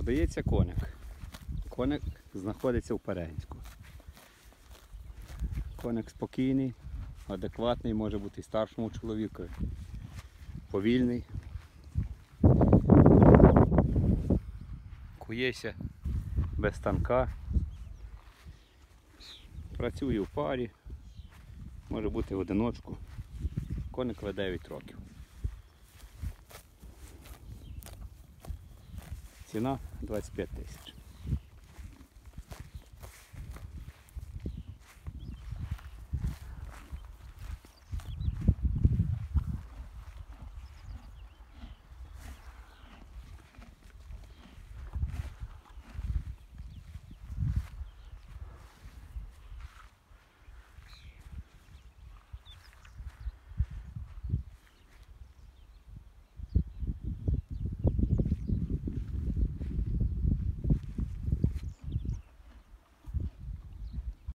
Продається коник. Коник знаходиться в Перенську. Коник спокійний, адекватний, може бути і старшому чоловіку, повільний. Кується без станка. Працює в парі, може бути в одиночку. Коник веде 9 років. Ціна 25 тисяч.